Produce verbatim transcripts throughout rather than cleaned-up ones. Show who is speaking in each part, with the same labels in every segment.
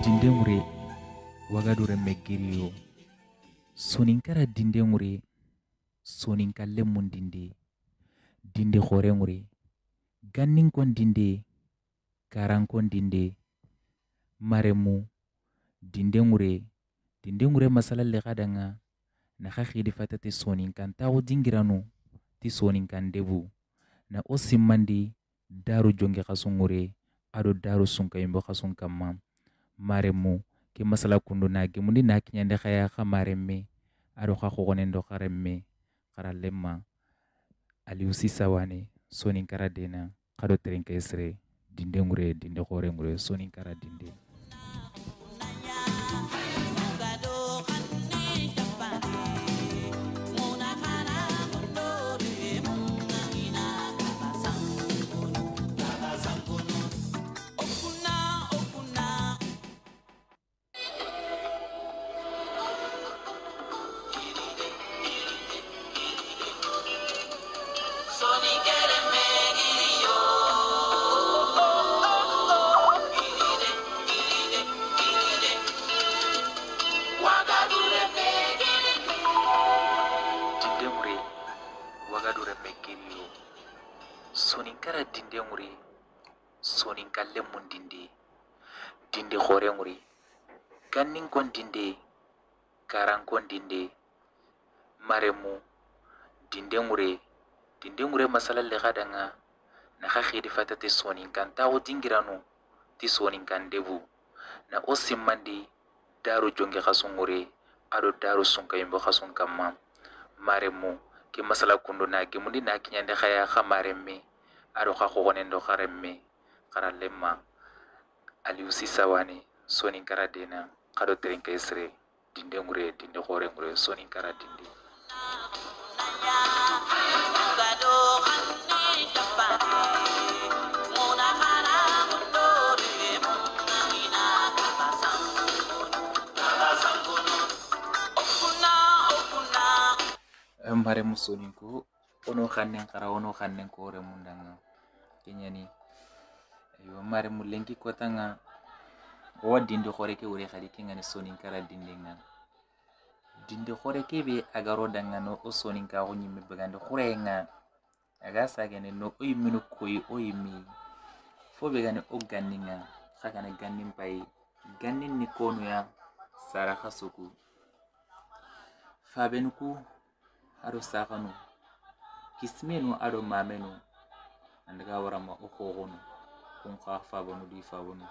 Speaker 1: dindengure wagadure megiriyo soninkara dindengure soninkalle mun dinde dinde horengure ganninkon dinde karankon dinde maremu dindengure dindengure masalalle kadanga naka khidi fatati soninkan tawo dingiranu ti soninkan debu na o simmandi daru jonge khasungure ado daru sunkayimbo khasun kamma maremu ke masala kundu na gemundi na kinyande khaya kha maremme ado kha khogonendo kharemme kharalema Aliou Sawane soninkara dena kado terenke esre dinde ngure dinde khore ngure soninkara dinde wagadure megiriyo soninkara dinde ngure soninkalle mun dinde dinde khore ngure gannin kon dinde karan kon dinde maremu dinde ngure dinde ngure masala le gadanga na khidi fatati soninkan tawo dingiranu ti soninkan debu na osimmandi daru jonge khasungure ado daru sunkayimbo khasun kamma maremu ke masala kundu na gemundi na kinyande khaya khamaremme ado kha khogonendo kharemme kharalema Aliou Sawane soninkara dena kado terenke esre dinde ngure dinde khore ngure soninkara dinde mare musoninku ono khannen khara ono khannen ko re mundanga kenyani ayo mare mulenki kotanga o dinde khore ke wure khadi kengani soninkara dindenga dinde khore ke be agaro danga no o soninka ko nyimme bagande khurenga aga sagene no o yiminu koyi o yimi fo be gane o ganninga khagane gannin pai gannin ni kono ya sara khasuku fabenku ado sakanu kismenu ado mamenu andaga warama o khogono kun kha fabonu di fabonu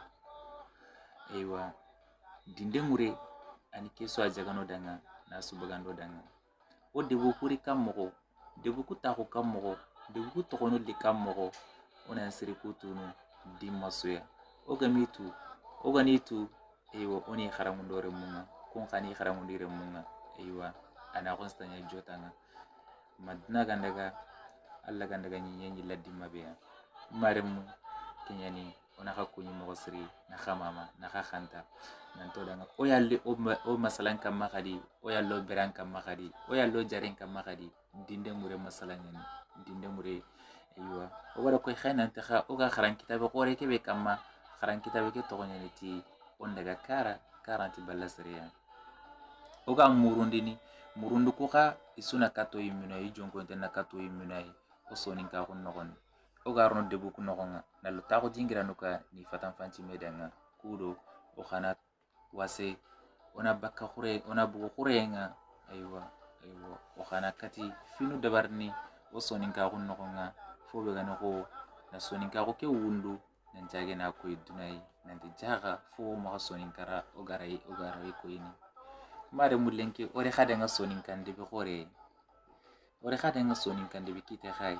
Speaker 1: ewa dinde ngure ani keso ajagano danga na subagando danga o debu kuri kammo debu ku ta ko kammo debu ku to kono li kammo ona siri kutunu dimasuya o gamitu o ganitu ewa oni kharamundore munga kun khani kharamundire munga ewa ana konstanya jotanga madna gandaga alla gandaga nyenyi laddi mabiya maremu kenyani ona hakunyi mogosri na khamama na khanta nanto danga o yalle o masalan kam makadi o yallo beran kam makadi o yallo jaren kam makadi dinde mure masalan yani dinde mure aywa o wara koy khayna ta kha o ga kharan kitabe qore kebe kamma kharan kitabe ke to nyani ti on daga kara karanti ballasriya o ga murundini murundu ko ka isuna kato yimina yi jonko na kato yimina yi o soninka ko nogon o garno debu ko nogonga na lo tago dingira nuka ni fatan fanci medanga kudo o khana wase ona bakka khure ona bugo khurenga aywa aywa o khana kati finu dabarni o soninka ko nogonga fo be gano ko na soninka ko ke wundu nan jage na ko idunai nan de jaga fo ma soninkara o garai o garai ko ini mare mulenke ore khade nga soninkan de be khore ore khade nga soninkan de be kite khay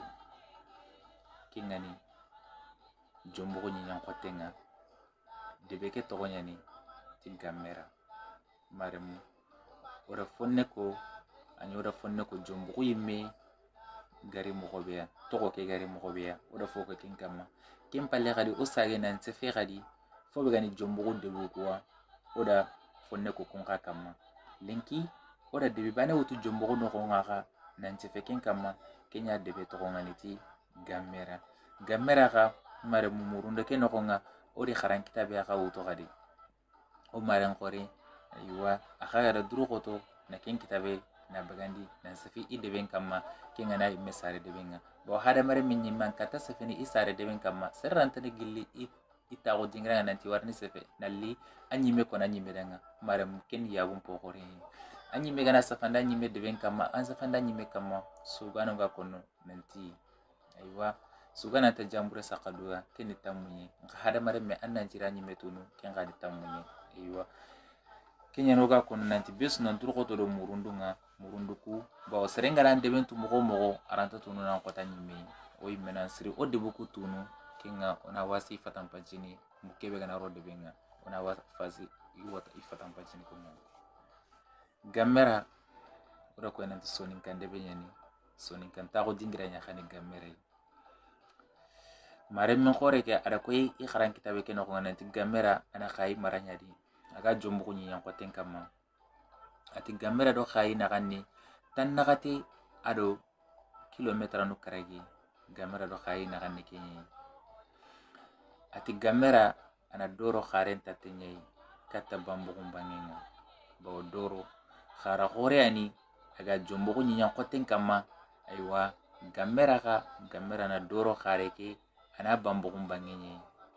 Speaker 1: kingani jombo ko nyan khotenga de be ke to nyani til kamera mare mu ore fonne ko anyora fonne ko jombo ko yimme gari mo khobeya to ko ke gari mo khobeya ore fo ko kinkama kim palle khadi o sage nan se fe khadi fo be gani jombo ko de bu ko oda fonne ko kun kama lenki ora debe bana wutu jombo no ko ngaka nan ce feken kama kenya debe to ngani ti gamera gamera ka mare mumurunda ke no ko nga ori kharan kitabe ka wutu gadi o maren kore aywa akhaga da duru koto na ken kitabe na bagandi na safi ideben kamma kenga na mesare debenga bo hada mare min nyimman kata safini isare deben kamma serranta ne gilli ita go dingra nanti warni sefe nalli anyime ko na nyime danga maram ken yabun po kore anyime gana safanda nyime deben kamma an safanda nyime kamma sugano ga kono nanti aywa sugana ta jambure sakaduwa ken tamunye hada mare me annan jira nyime tunu ken ga tamunye aywa kenya noga kono nanti besu nan turko to do murundunga murunduku ba serenga ran deben tu mogo mogo aranta tunu nan kota nyime o yimena siri o debuku tunu kenga ona wasi fatan pajini mukebe gana ro debenga ona wasi iwata ifatan pajini ko mo gamera ora ko nanti sonin kan debenyani sonin kan ta ko dingira nya khani gamera mare men khore ke ada ko i kharan kitabe ke no ko nanti gamera ana khay maranya di aga jombu ko nyan ko ten kamma ati gamera do khay na ganni tan nagati ado kilometra no karagi gamera do khay na ganni ke ati gamera ana doro kharenta tenyai kata bambu kumbangenga bawo doro khara khore ani aga jombu ko nyan ko ten kamma aywa gamera ka gamera na doro khareke ana bambu kumbangenye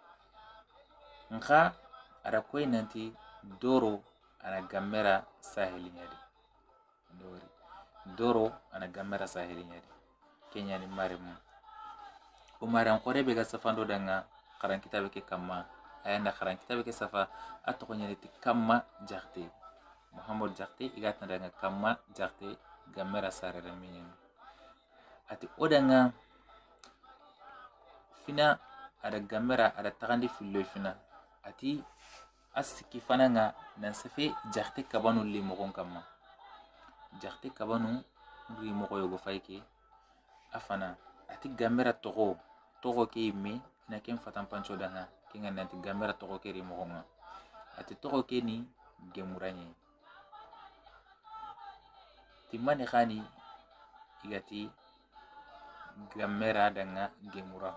Speaker 1: nka ada koy nanti doro ana gamera saheli nyadi dori doro ana gamera saheli nyadi kenya ni marimu umaran kore be ga safando danga karan kitabe ke kamma ayanda karan kitabe ke safa atoko nyani ti kamma jarte muhammad jarte igatna danga kamma jarte gamera sarere minyen ati odanga fina ada gamera ada tagandi fillo fina ati asiki fananga nan safe jarte kabanu li mogon kamma jarte kabanu ri mogo yogo fayke afana ati gamera togo togo ke me na ken fatan pancho danga kinga nanti gamera togo ke ri mogo ati togo ke ni gemuranye timane khani igati gamera danga gemura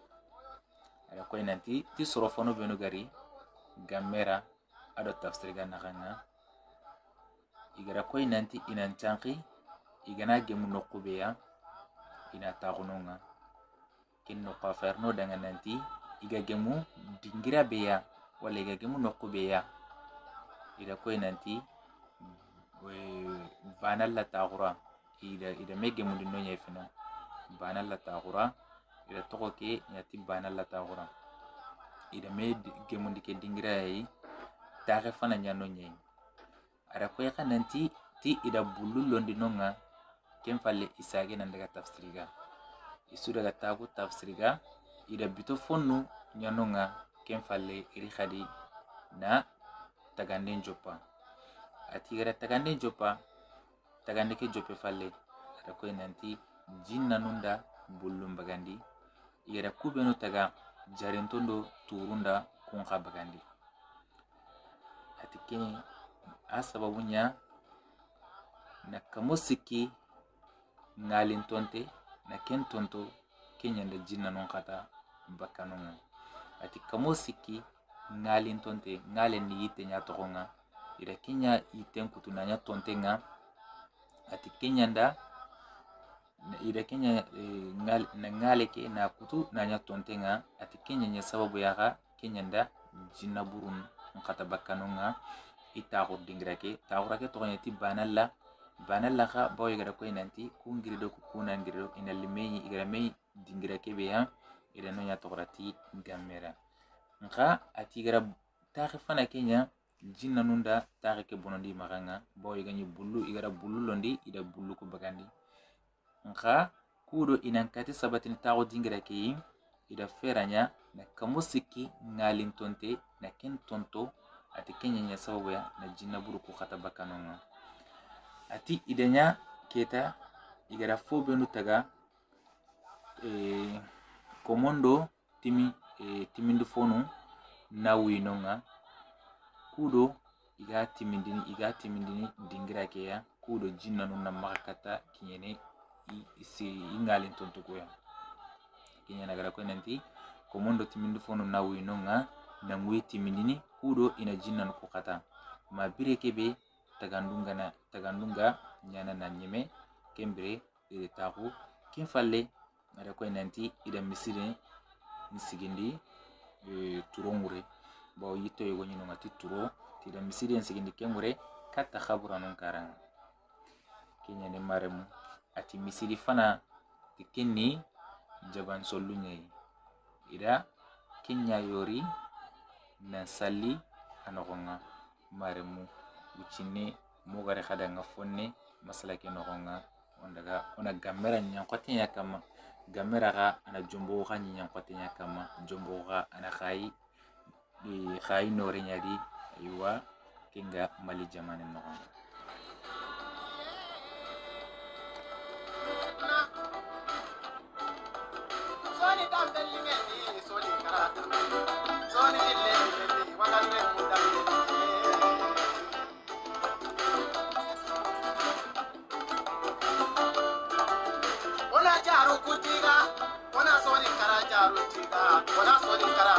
Speaker 1: ada koy nanti ti sorofono benu gari gamera ado tafsir ga nakanga igara koy nanti inan chanqi igana gemu nokubeya ina tagunonga kinno qaferno danga nanti iga gemu dingira beya wala iga gemu nokubeya ida koy nanti we banal la tagura ida ida megemu dinno nyefina banal la tagura ida tokoke nyati banal la tagura ida me gemundi ke dingira yi taxe fana nyano nyey ara ko yaka nanti ti ida bulu londi nonga kem falle isage nan daga tafsiriga isu daga tagu tafsiriga ida bito fonnu nyanonga kem falle iri khadi na taganden jopa ati gara taganden jopa tagande ke jope falle ara ko nanti jinna nunda bullum bagandi ira kubeno taga jarentondo turunda kun khabagandi atike asababunya na kamosiki ngalin tonte na ken tonto kenyanda jinna non kata bakanonga ati kamosiki ngalin tonte ngalen ni yite nya tokonga ira kenya iten kutunanya tontenga ati kenyanda ida kenya e, ngal na ngale ke na kutu nanya tontenga ati kenya nya sababu yaka kenya nda jinna burun ngata bakanonga ita ko dingra ke tawra ke to nyati banalla banalla ka boy gara ko nanti ku ngiri do ku na ngiri do ina limeyi igara meyi dingra ke be ya ida no nya tograti gamera nka ati gara taxe fana kenya jinna nunda taxe ke bonondi maganga boy ganyi bullu igara bullu londi ida bullu ko bagandi nka kudo inan kati sabatini tago dingira ke ida feranya na kamusiki ngalin tonte na ken tonto ati kenya nya sababu ya na jinna buru ko kata bakanonga ati idanya keta igara fo benu taga e komondo timi e timindu fonu na winonga kudo iga timindini iga timindini dingira ke ya kudo jinna nunna makata kinyene isi ingalin tonto ko ya kinya nagara ko nanti komondo timindu fonu na winonga nangui timindini kudo ina jinnan ko kata ma bire kebe tagandunga na tagandunga nyana na nyime kembere ide taku kin falle ada ko nanti ida misire nsigindi e turongure bawo yito yugo nyino ngati turo tida misire nsigindi kemure kata khabura non karanga kenya ne maremu ati misiri fana tikenni jaban sollu nyai ida kenya yori na sali anogonga maremu ucine mogare khada nga fonne masala ke nogonga ondaga ona gamera nyang kwatinya kama gamera ga ana jombo ga nyang kwatinya kama jombo ga ana khai di khai nore nyadi aywa kinga mali jamane nogonga soni dambe lingeni soni karata soni ile ile wakalle mudambe ona jaru kutiga ona soni kara jaru tiga ona soni kara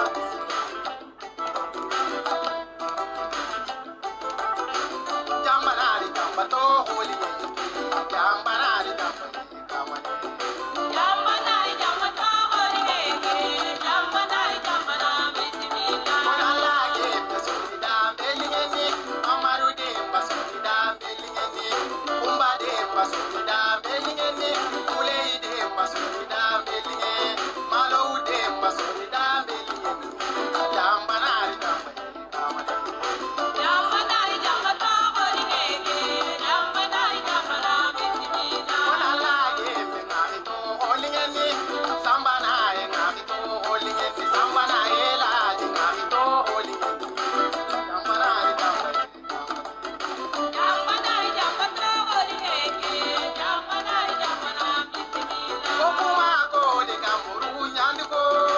Speaker 1: jambanari jambato holi jambanari jambato kamani jambanari jambato holi jambanari jambana bismillah ona lage basuri dambe lingeni amaru de basuri dambe lingeni kumba de basuri dambe lingeni kule de basuri dambe lingeni malo de basuri dambe lingeni jambanari jambato kamani jambanari jambato holi jambanari jambana bismillah ona lage ngari to holi ngeni sambana ngari to holi ngeni sambana ela ngari to holi ngeni jambanari jambato jambanari jambato holi jambanari jambana bismillah kokuma ko de kamuru nyandiko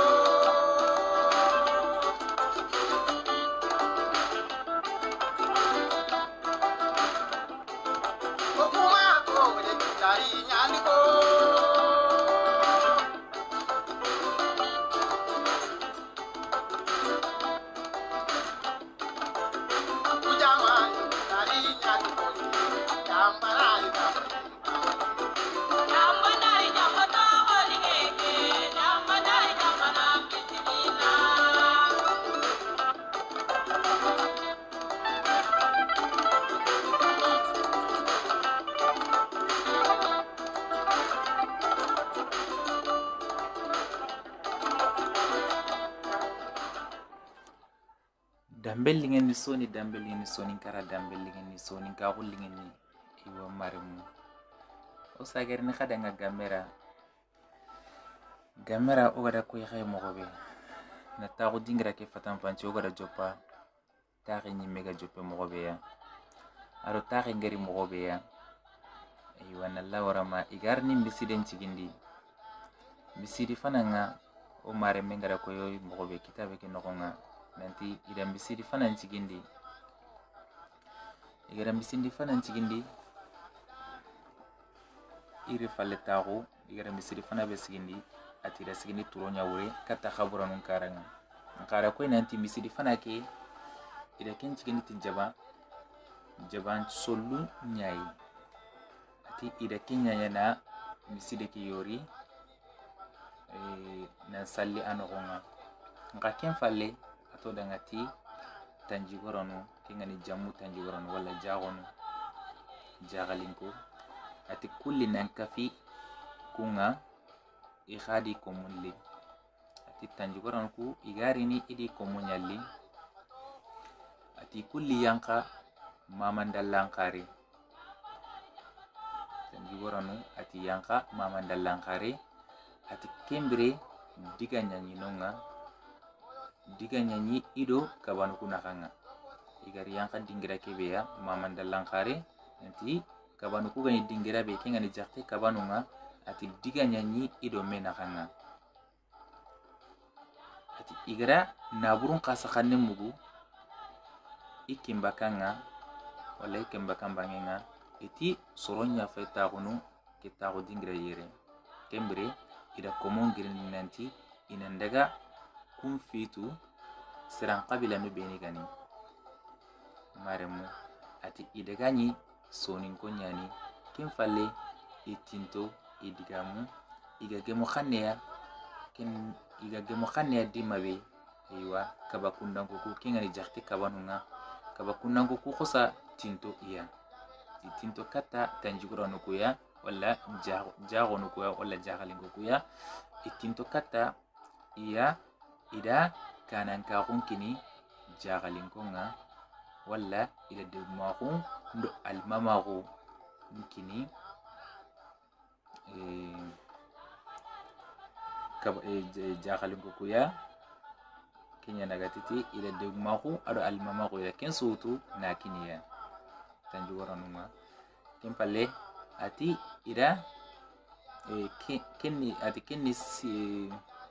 Speaker 1: kokuma ko de tari nyandiko ujaman tari nyandiko jambanari jambato jambanari jambato holi jambanari jambana bismillah dambellingen ni soni dambellingen ni soni kara dambellingen ni soni ka gullingen ni iwa maremu o sager ni khada nga gamera gamera o gada ko yaxay mogobe na taxu dingira ke fatan panci o gada joppa taxi ni mega joppe mogobe ya aro taxi ngari mogobe ya iwa na lawarama igar ni misiden cigindi misidi fananga o mare mengara ko yoy mogobe kitabe ke nogonga nanti ida misidi fanan cigindi igara misidi fanan cigindi iri falle taxu igara misidi fana be sigindi atira sigindi turo nyawure kata khabura nun karanga nkara ko nanti misidi fana ke ida ken cigindi tin jaba jaban sollu nyai ati ida kenya yana misidi ki yori e na salli anogonga nka ken falle ato dangati tanjigoronu kengani jamu tanjigoronu wala jagonu jagalinko ati kulli nan kafi kunga ikhadi komunli ati tanjigoronu ku igarini idi komunyalli ati kulli yanka mamandalankari tanjigoronu ati yanka mamandalankari ati kembere diga nyanginonga diga nyanyi ido kabanu kunakanga igari yanka dingira kebe ya mamandalankari nanti kabanu ku gani dingira be kenga ni jakte kabanu nga ati diga nyanyi ido menakanga ati igara naburun kasa kanne mugu ikimbakanga wala ikimbakan bangenga iti soronya feta kunu kita ko dingira yere kembere ida komon girin nanti inandaga kun fitu siran qabila no beni gani maremu ati idagani sonin konyani kin falle itinto idigamu igage mo khanneya kin igage mo khanneya dimabe aywa kaba kundanko ku kingani jaxti kabanunga kaba kundanko ku khosa tinto iya tinto kata tanjigura no kuya wala jago no kuya wala jagalingo kuya itinto kata iya ida kanan ka kunkini jagalingo nga wala ida degmaxu ndo almamaxu nkini eh, kaba eh, jagalingo kuya kenya nagatiti ida degmaxu ado almamaxu ya ken sutu na kiniya tanjigura numa ken palle ati ida eh, kenni ati kenni si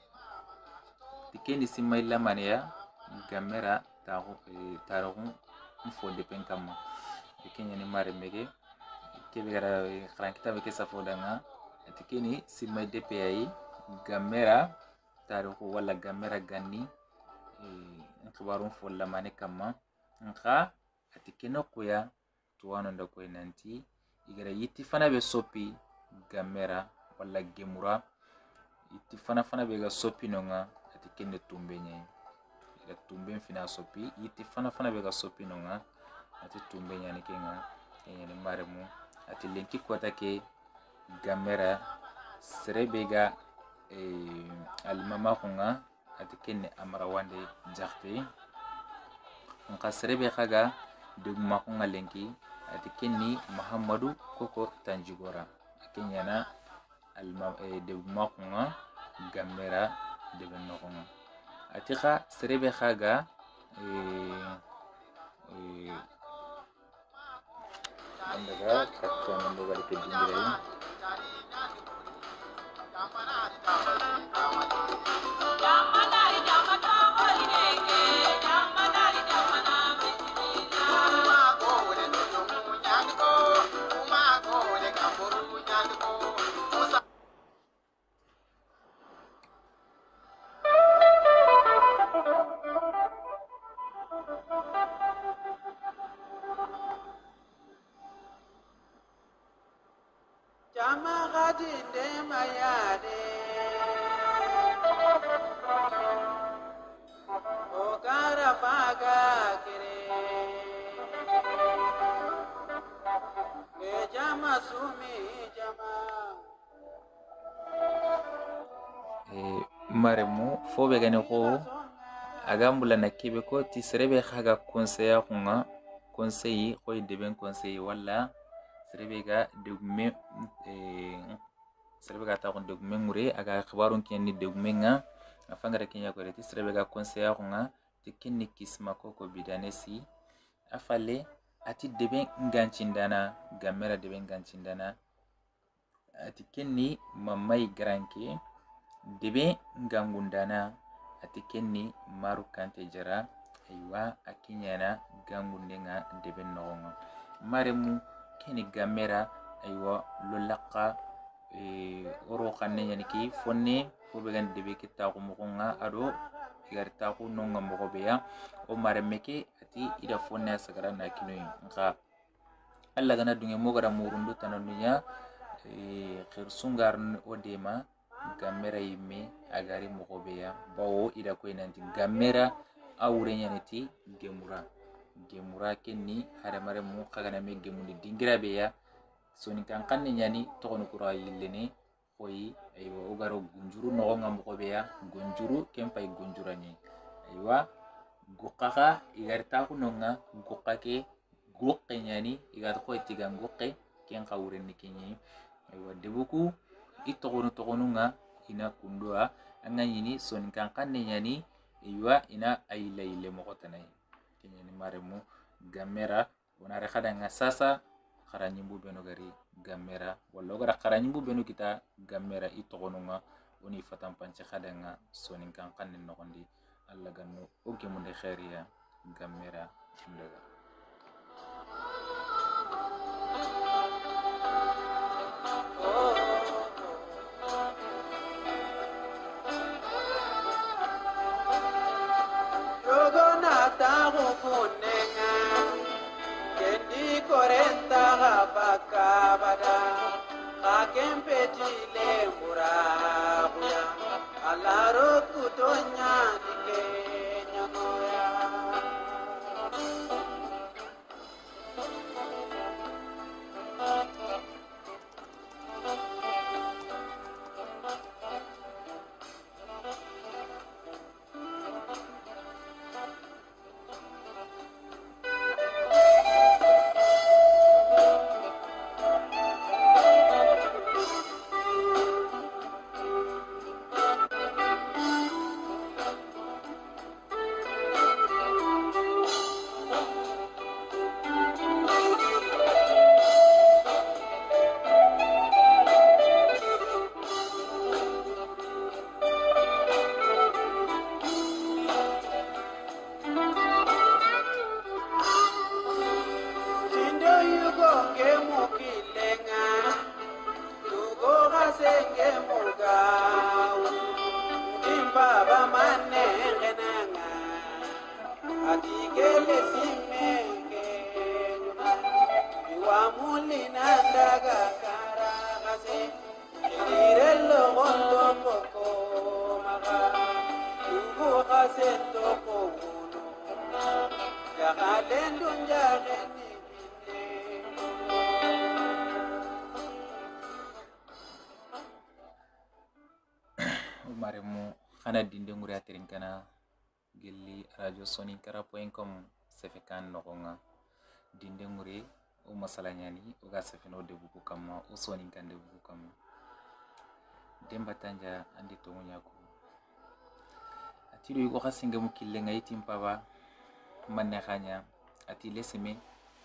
Speaker 1: kenni simayla maniya gamera taxu eh, taraxu fo depen kamma kenya ni mare mege kebe gara kran kitabe ke safo danga ati keni simay depe ay gamera taraxu wala gamera ganni eh, khibarun fo lamane kamma nka ati keno kuya tuwano nda koy nanti igara yitti fana be sopi gamera wala gemura yitti fana fana be ga sopi nonga ati kenne tumbe nyai ida tumbe fina sopi yitti fana fana be ga sopi nonga ati tumbe nyani kenga kenya ni maremu ati lenki kwata ke gamera serebe ga eh, almama kunga ati kenne amara wande jaxte nka serebe khaga dugma kunga lenki ati kenni Muhammadu koko tanjigora kenya na alma e de makunga gamera de bennokunga ati kha serebe khaga e e andaga katana ndo bari ke dingire maremu fobe gane ko agambula na kibe ko ti serebe khaga conseiller kunga conseiller ko deben conseiller wala serebe ga degme eh serebe ga ta kon degme ngure aga khabarun ken ni degme nga afangara kenya ko ti serebe ga conseiller kunga ti kinni kisma ko ko bidanesi afale ati deben ngancindana gamera deben ngancindana ati kenni mamai granke debe ngangundana ati kenni maru kante jara aywa akinyana gangundenga debe nongo maremu keni gamera aywa lolaka e oro kanne yani ki fonne fo be gan debe kita ko mokonga ado igarta ko nonga moko beya o maremeke ati ida fonne sagara na kinoy nka alla gana dunge mo gara murundu tananunya e khirsungar odema gamera yime agari mogobeya bawo ida ko nanti gamera awure nyaneti gemura gemura kenni hare mare mu kagana me gemundi dingira beya soni kan kanne nyani to kono kura yillene koyi aywa ogaro gunjuru no ngam mogobeya gunjuru kempay gunjurani aywa gukaka igarta ko nonga gukake gukke nyani igar ko tiga gukke ken kawure ni kenyi aywa debuku itogono togono nga ina kundua anga yini son kan kanne nyani iwa ina ayila ile mokotanai kenya ni maremu gamera onare khada nga sasa kharanyimbu beno gari gamera wala gara kharanyimbu beno kita gamera itogono nga oni fatam panche khada nga son kan kanne nokondi alla ganno oge munde khairiya gamera chindaga
Speaker 2: abada kakempe jile murabuya alaro kutonya dike nyamoya
Speaker 1: maremu khana dinde nguri atirin kana gelli radio soninka point com sefe kan nogonga dinde nguri o masala nyani o ga sefe no de buku kama o soninka de buku kama demba tanja andi to nyako atiru yugo khasinga mukille ngai timpaba manne khanya ati leseme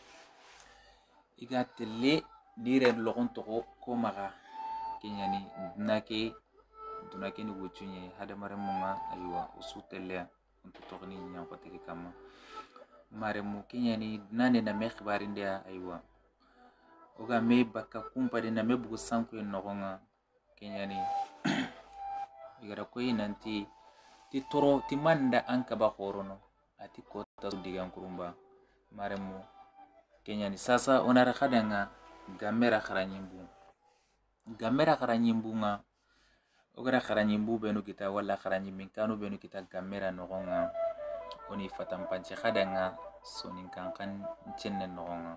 Speaker 1: iga tele dire logon to ko maga kenyani nake dunake ni wucunye hada mare munga aywa usutelle untuk togni nyam patiki kama mare mu kenyani nane na me khibari ndia aywa oga me baka kumpa de na me bugu sanku en nogonga kenyani igara koyi nanti ti toro ti manda anka ba khorono ati kota digan kurumba mare mu kenyani sasa onara khadanga gamera kharanyimbu gamera kharanyimbunga ogara kharanyimbu benu kita wala kharanyimmin kanu benu kita gamera nogonga oni fatam panche khadanga sonin kankan chenne nogonga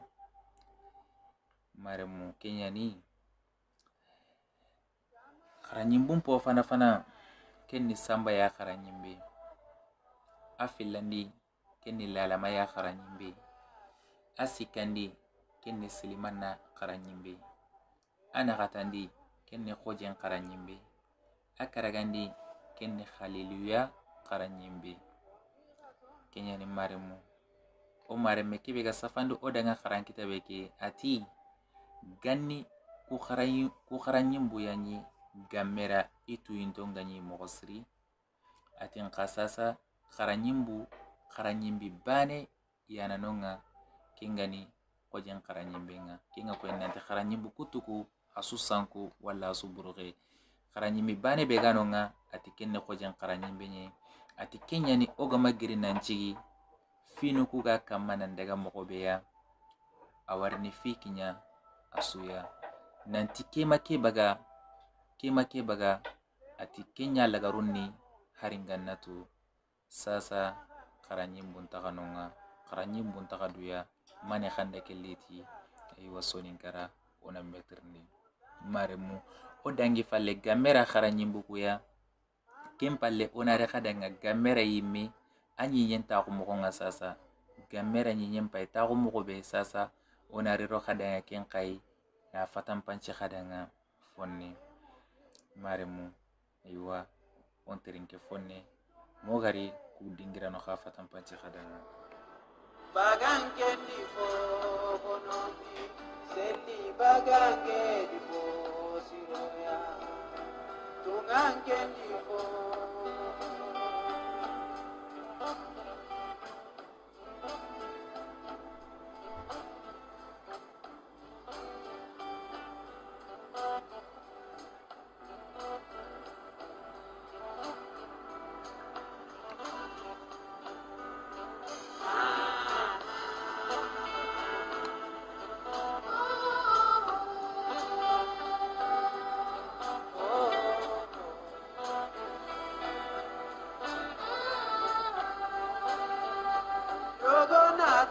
Speaker 1: maremu kenyani kharanyimbun po fana fana kenni samba ya kharanyimbe afilandi kenni lalama ya kharanyimbe asikandi kenni silimanna kharanyimbe ana katandi kenni khojen kharanyimbe akaragandi kenni khaliluya kharanyimbe kenyani maremu o maremme kibe ga safandu odanga kharankita beke ati ganni ku kharayi ku kharanyimbu yanyi gamera itu indonganyi mogosri atin qasasa kharanyimbu kharanyimbi bane yana nonga kingani khojen kharanyimbe nga kinga ko nante kharanyimbu kutuku asusanku wala asuburuge kharanyimbi bane be ganonga ati kenne khojen kharanyimbe nye ati kenyani ogama giri nanchigi finu kuga kamana ndaga mogobeya awarni fikinya asuya nanti kema ke baga kema ke baga ati kenya lagarunni haringannatu sasa kharanyimbu ntaganonga kharanyimbu ntagaduya mane khande keliti ay wasonin kara ona metrni maremu odangi falle gamera kharanyimbu kuya kempalle onare khadanga gamera yimi anyi yenta ko mo nga sasa gamera nyi nyempa ta ko mo be sasa onare ro khadanga ken kai na fatam panche khadanga fonni maremu aywa on terinke fonne mo gari ku dingira no kha fatam panche khadanga
Speaker 2: bagange ni fo bonomi seli bagange ni fo siroya tungange ni fo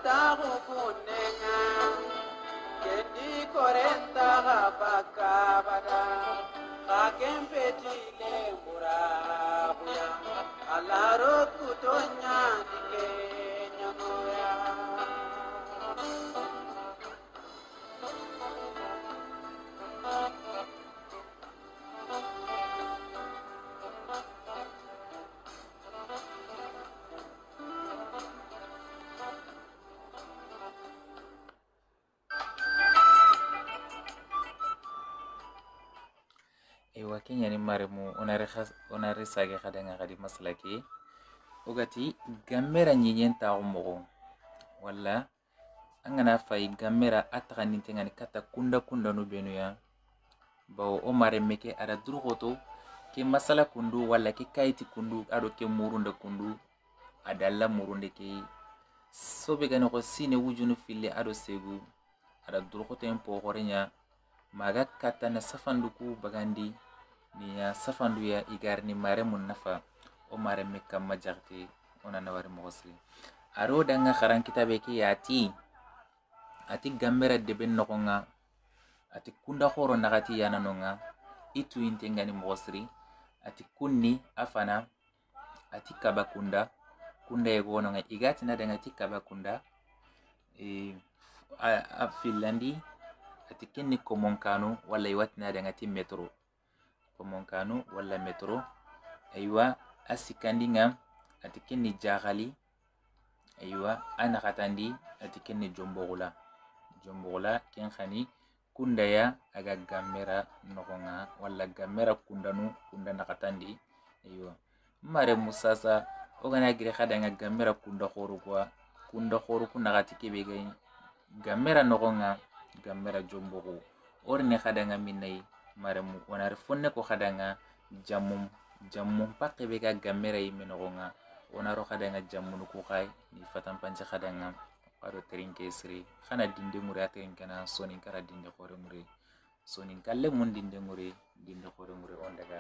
Speaker 2: tahu kunenga kendi korenta baka bada kakem petile murabuya alaro kutonya dikenya noya
Speaker 1: ewa kenya ni maremu onare khas onare sage khadanga khadi maslaki ogati gamera nyenyen ta umogo walla angana fay gamera ataka nintengani kata kunda kunda no benuya bawo o mare meke ada durgoto ke masala kundu walla ke kayti kundu ado ke murunda kundu adalla murunde ke sobe gano ko sine wujunu fille ado segu ada durgoto en po horenya maga kata na safanduku bagandi ni ya safandu ya igarni mare mun nafa o mare mekka majarti ona nawari mogosri aro danga kharan kitabe ki yati ati gamera deben nokonga ati kunda khoro nagati yana nonga itu intengani mogosri ati kunni afana ati kaba kunda kunda yego nonga igati na danga ati kaba kunda e a filandi ati kenni komonkano wala iwati na danga ati metro komonkano wala metro aywa asikandinga ati kenni jagali aywa ana katandi ati kenni jombogula jombogula ken khani kunda ya aga gamera nokonga wala gamera kundanu kunda nakatandi aywa mare musasa ogana gire khadanga gamera kunda khoru kwa kunda khoru kuna gati kebe gay gamera nokonga gamera jombogo orne khadanga minai mare mu onar fonne ko khadanga jammum jammum pakke be ga gamera yimenogonga onaro khadanga jammunu ko khay ni fatan panje khadanga aro terinke sri khana dinde muri aterinkana sonin kara dinde khore muri sonin kalle mun dinde muri dinde khore muri on daga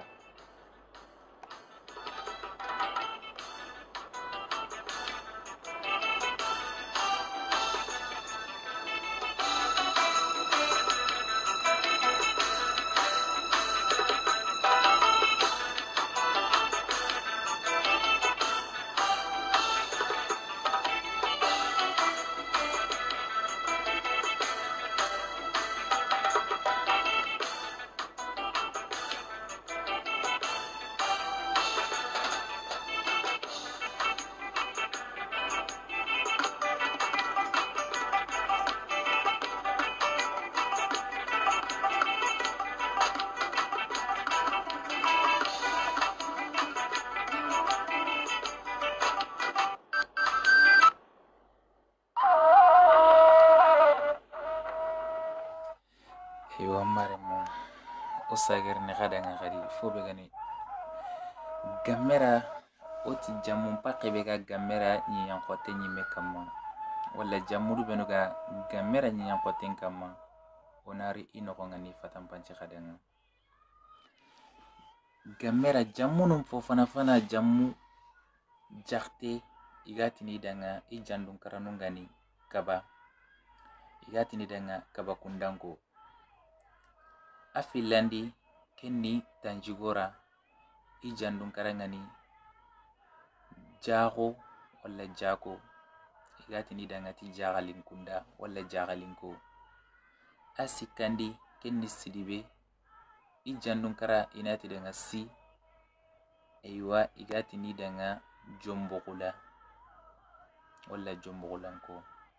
Speaker 1: ewa mare mu o sagar ne khadanga khadi fobe gani gamera oti jammum pakke be ga gamera ni yankote ni mekama wala jamudu benuga gamera ni yankote kama onari inoko ngani fatan panci khadanga gamera jammunum fo fana fana jammu jakte igati ni danga ijandun karanungani kaba igati ni danga kaba kundango afilandi kenni tanjigora ijandun karangani jago wala jago igati ni danga ti jagalin kunda wala jagalinko asikandi kenni sidibe ijandun kara inati danga si aywa igati ni danga jombogula wala jombogulanko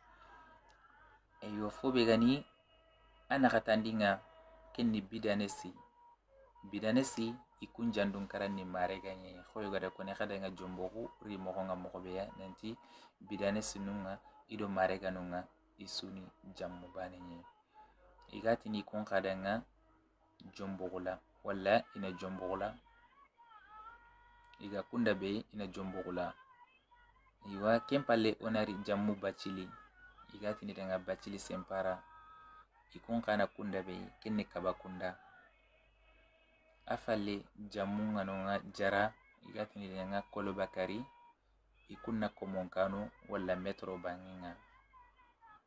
Speaker 1: aywa fobe gani ana katandinga kenni bidanesi bidanesi ikun jandun karan ni mare ganye khoyo gada kone khadanga jombogu ri mo nga mo beya nanti bidanesi nunga ido mare ganunga isuni jammu banenye igati ni kun khadanga jombogula wala ina jombogula iga kunda be ina jombogula iwa kempalle onari jammu bachili igati ni danga bachili sempara ikun kana kunda be kenni kaba kunda afalle jammu nganonga jara igati ni danga kolo bakari ikunna komonkano wala metro banginga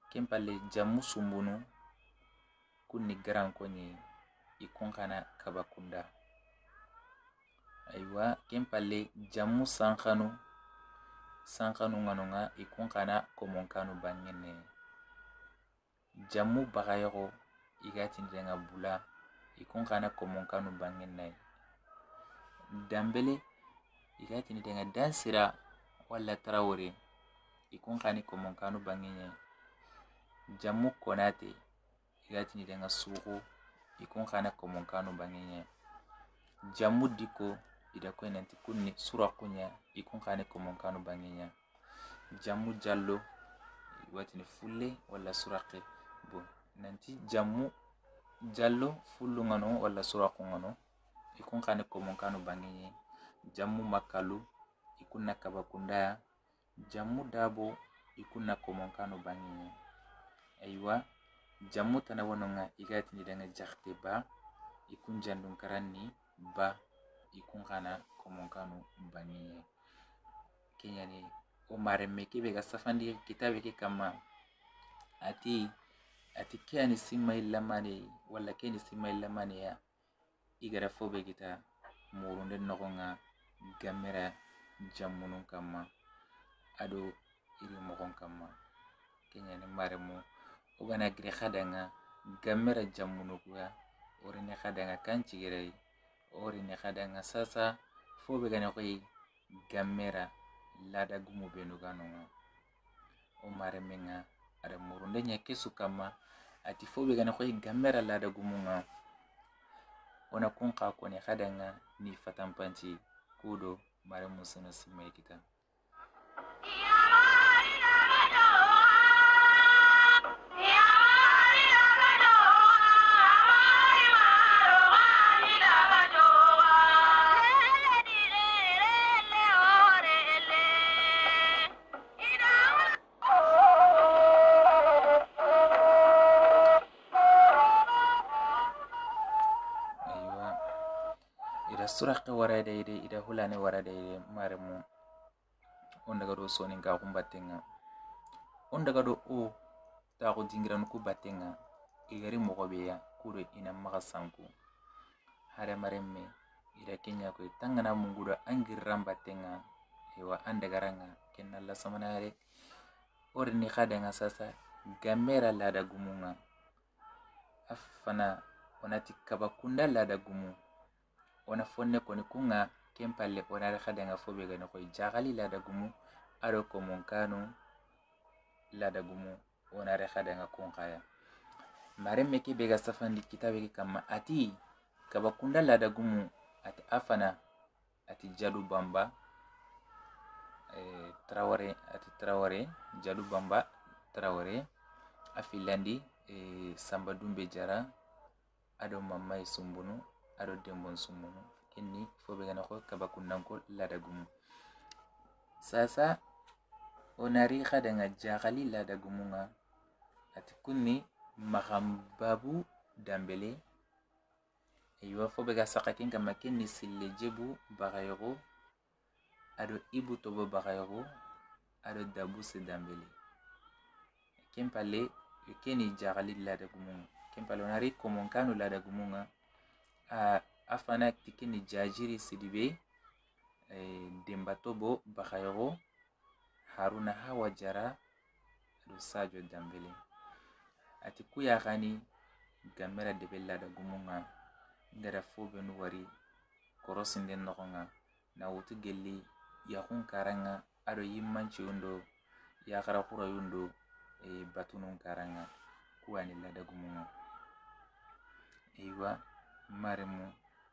Speaker 1: kempalle jamu sumbunu kunni garan konye ikun kana kabakunda. Aywa kempalle jamu sankanu sankanu nganonga ikun kana komonkanu bangene. Jamu bagayogo igati ndenga bula ikun kana komonkanu bangene. Dambele igati ndenga dansira wala Traoré ikun kani komonkanu bangene. Jamu Konate igati ndenga suku ikun kana komonkanu bangene. Jamu Diko ida ko nanti kunni sura kunya ikun kane komonkanu bangenya. Jamu Jallo watini fulle wala suraqe bo nanti jamu Jallo fullu ngano wala suraqu ngano ikun kane komonkanu bangenya. Jamu Makalu ikun nakabakunda. Jamu Dabo ikun na komonkanu bangenya. Aywa jamu tanawanonga igati ndenga jaxte ba ikun jandun karanni ba ikun kana komonkanu bangeye. Kenyani o maremme kebe ga safandi kitabe ke kama ati ati kani simma lamane wala kani simma lamane ya igara fobe kita murunde nogonga gamera jamunun kama ado iri mogon kama. Kenyani maremu ogana gire khadanga gamera jamunu kuya orine khadanga kanchigere orine khadanga sasa fobe gane koy gamera lada gumu benu ganonga o maremenga ada murunde nya kesu kama ati fobe gane koy gamera lada gumunga ona kunqa ko ne khadanga ni fatampanci kudo maremu sunu simay kita. Suraqe warade ide ida hulane warade ide maremu on daga do soni ga kumbatenga on daga do o ta ko dingiran ku batenga igari mogobeya kudo ina maga sanku hare maremme ida kenya ko tangana mungudo angiram batenga ewa andagaranga kenna la samanare orni khadanga sasa gamera lada gumunga afana onati kabakunda lada gumu ona fonne koni kunga kempalle ona khadanga fobe gane koy jagali lada gumu aro komonkanu lada gumu ona re khadanga kunkaya maremme ke bega safandi kitabe ke kama ati kabakunda lada gumu ati afana ati Jadu Bamba e Traoré ati Traoré Jadu Bamba Traoré afilandi e Samba Dumbe Jara ado Mamay Sumbunu ado Dembon Sumbunu kenni fobe gana ko kabakundanko lada gumu sasa onari khadanga jagali lada gumunga ati kunni Mahambabu Dambele aywa fobe ga sakatin kama kenni sille jebu bagayogo ado Ibu Tobo bagayogo ado Dabuse Dambele kempale kenni jagali lada gumunga kempale onari komonkanu lada gumunga a afana tikini Jajiri Sidibe e Demba Tobo bagayogo Haruna Hawa Jara ado Sadio Dambele ati kuya gani gamera de bella da gumunga ngara fobe nu wari korosinde nokonga na wutu gelli ya kun karanga ado yimmanci undo ya kara kura yundo e batunun karanga kuwani la da gumunga eywa maremu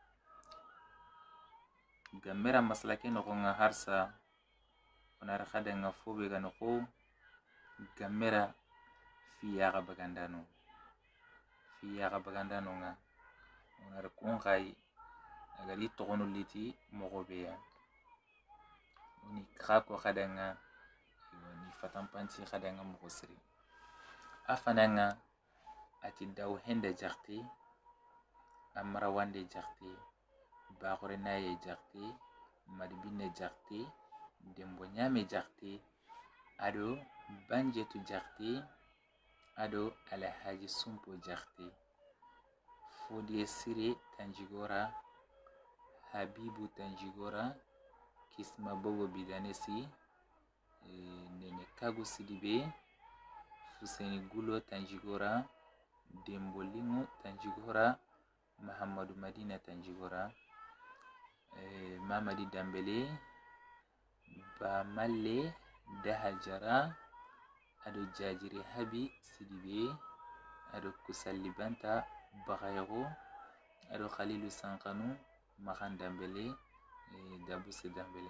Speaker 1: gamera maslake nokonga harsa onara khadanga fobe gano ko gamera fiyaga bagandano fiyaga bagandano nga onar kun kai agari tokono liti mogobeya ni khako khadanga ni fatampanci khadanga mogosri afananga ati daw hende jakti amara wande jakti bagore naye jakti madibine jakti dembo nyame jakti ado banjetu jakti ado Alhaji Sumpo Jakte, Fodie Sire Tanjigora, Habibu Tanjigora, Kisma Bobo Bidanesi, e, Nene Kago Sidibe, Fuseni Gulo Tanjigora, Dembolingo Tanjigora, Mahamadou Madina Tanjigora, e, Mamadi Dambele, Bamalle Dahajara, ado Jajiri Habi Sidibe, ado Kusalibanta Bagayro, ado Khalilou Sankanu, Mahan Dambele, e, Dabuse Dambele.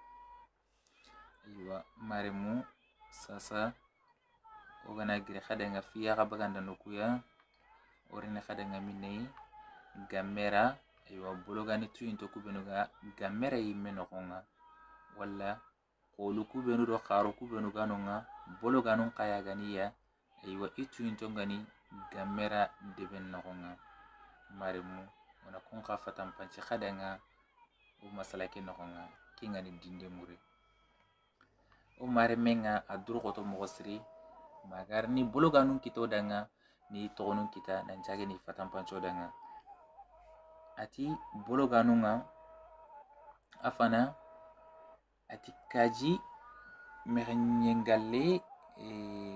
Speaker 1: Aywa maremu sasa ogana gire khadanga fiya kabaganda nokuya orine khadanga minei gamera aywa bologani tuyinto kubenuga gamera yimeno konga walla qolu kubenu do kharo kubenu ganonga bologanun kaya ganiya aywa ituyinto ngani gamera deben nokonga maremu ona kun khafatan panci khadanga o masalake nokonga kingani dinde mure o mare menga aduru koto mogosiri magar ni bologanun kito danga ni togonun kita nan jage ni fatan panco danga ati bologanunga afana ati kaji merenyengalle e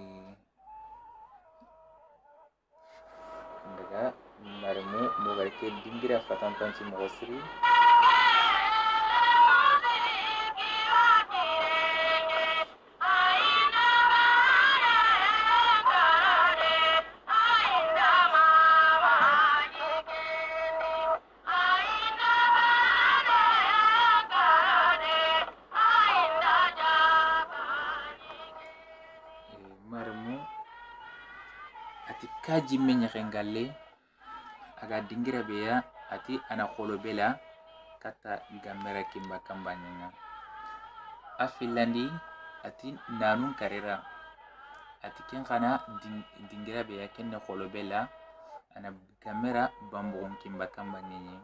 Speaker 1: daga maremu mogarke dingira fatan panci mogosiri kaji menya rengalle aga dingira beya ati ana kholo bela kata gamera kimba kambanya afilandi ati nanun karera ati ken kana dingira beya kenne kholo bela ana gamera bambogon kimba kambanya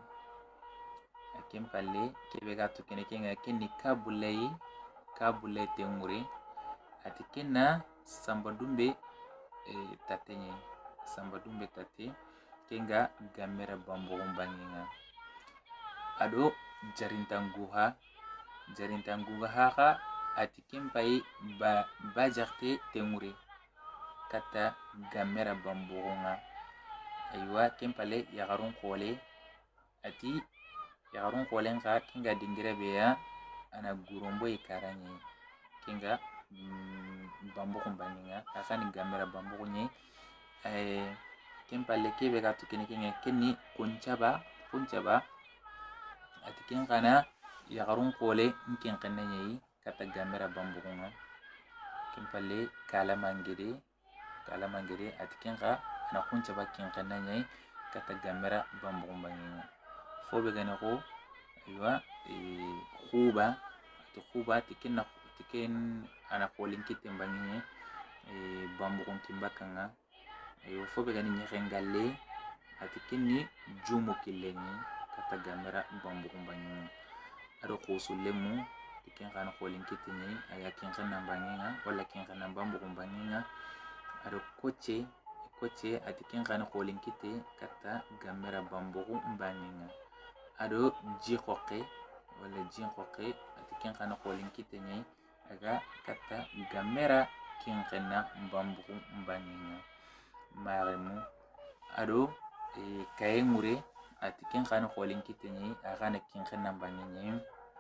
Speaker 1: akem palle kebe gatu kene kenga kenni kabulai kabulai temure ati kenna sambadumbe e tatenye Samba Dumbe tate kenga gamera bambogon banginga ado jarintanguha jarintanguha haka ati kempai ba bajakte temure kata gamera bambogonga aywa kempale yagarun khole ati yagarun kholen ka kenga dingira beya ana gurombo ikaranye kenga mm, bambogon banginga akani gamera bambogonye eh kempalle kebe gatu kene kene kenni kunchaba kunchaba ati ken kana yagarun kole nken kannanyai kata gamera bambugunga kempalle kala mangede kala mangede ati ken ka ana kunchaba ken kannanyai kata gamera bambugun banginga fobe gane ko aywa e khuba ati khuba ati ken ati ken ana kolin kitem banginga e bambugun kimbakanga ayo fobe gani nyerengalle ati kenni jumo killenyi kata gamera bambugun banyi ado khosulemu tiken kana kholin kitinyi aya ken kana banginga wala ken kana bambugun banginga ado koche koche ati ken kana kholin kiti kata gamera bambugun banginga ado jikhoke wala jinkhoke ati ken kana kholin kitinyi aga kata gamera ken kana bambugun banginga maremu ado e kayengure ati ken khana kholin kitenyi agana ken khana banyenye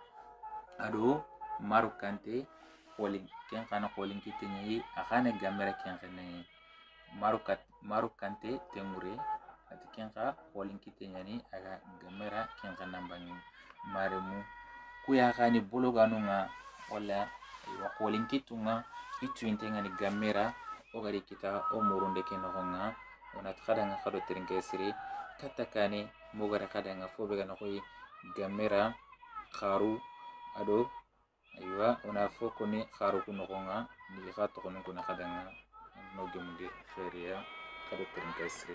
Speaker 1: ado marukante kholin ken khana kholin kitenyi agana gamera ken khana marukat marukante tengure ati ken kha kholin kitenyani aga gamera ken khana banyenye maremu kuya khani bologanunga wala wa kholin kitunga itu intenga ni gamera ogari kita o murunde ke nogonga ona khadanga khado trinke siri katakane mogara khadanga fobe ga nokoy gamera kharu ado aywa ona foko ni kharu ku nogonga ni khato kono kuna khadanga no gemude feria khado trinke siri